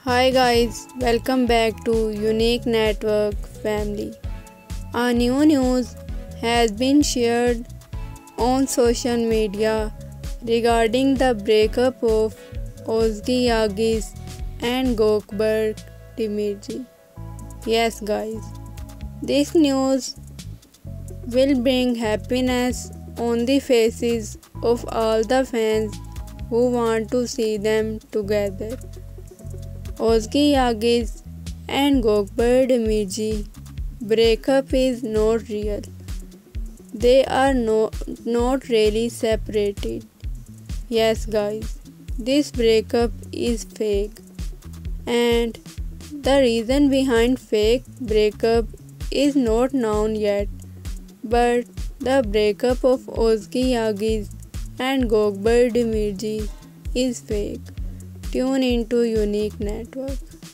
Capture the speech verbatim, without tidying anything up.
Hi guys, welcome back to Unique Network family. A new news has been shared on social media regarding the breakup of Özge Yagiz and Gökberk demirci. Yes guys, this news will bring happiness on the faces of all the fans who want to see them together. Özge Yagiz and Gökberk demirci breakup is not real. They are no, not really separated. Yes guys, this breakup is fake. And the reason behind fake breakup is not known yet. But the breakup of Özge Yagiz and Gökberk demirci is fake. Tune into Unique Network.